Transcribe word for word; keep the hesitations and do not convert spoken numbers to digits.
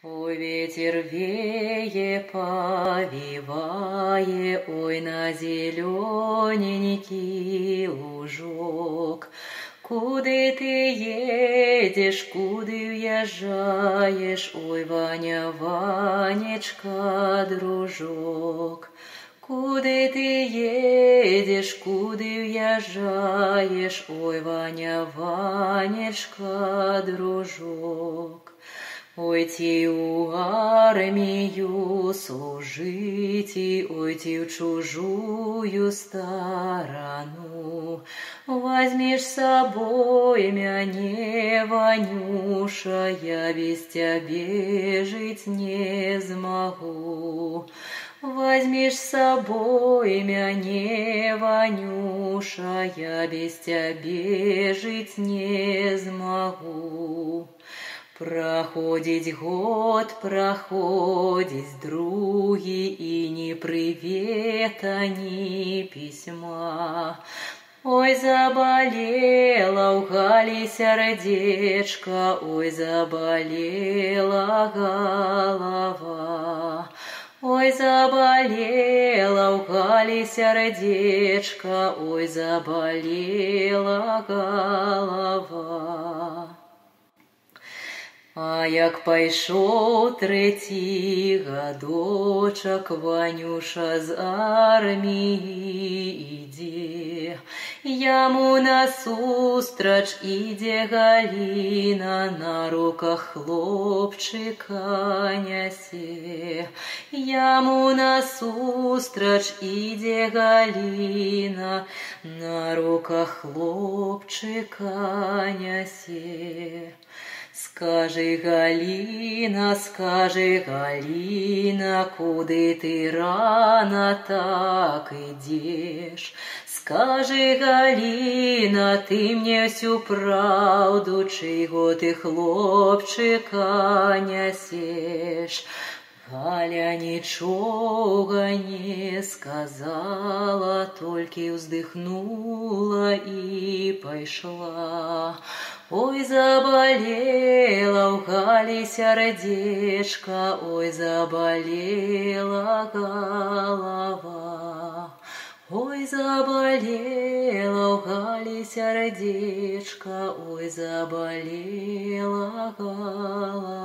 Ой, ветер вее, повивае, ой, на зелененький лужок. Куды ты едешь, куды въезжаешь, ой, Ваня, Ванечка, дружок. Куды ты едешь, куды въезжаешь, ой, Ваня, Ванечка, дружок. Ой, ті у армію служите, ой, ті в чужую сторону. Возьмешь с собой мяне, Ванюша, я без тебя жить не смогу. Возьмешь с собой мяне, Ванюша, я без тебя жить не смогу. Проходить год, проходить другі, і ні привета, ні письма. Ой, заболела у Галі сердечко, ой, заболела голова. Ой, заболела у Галі сердечко, ой, заболела голова. А як пайшоў трэці гадочак, Ванюша з арміі ідзе. Яму насустрач ідзе Галіна, на руках хлопчыка нясе. Яму насустрач ідзе Галіна, на руках хлопчыка нясе. Скажи, Галина, скажи, Галина, куды ты рано так идешь? Скажи, Галина, ты мне всю правду, чего ты хлопчика нясешь? Галя нічога не сказала, толькі ўздыхнула і пайшла. Ой, заболела у Галі сердечко, ой, заболела голова. Ой, заболела у Галі сердечко, ой, заболела голова.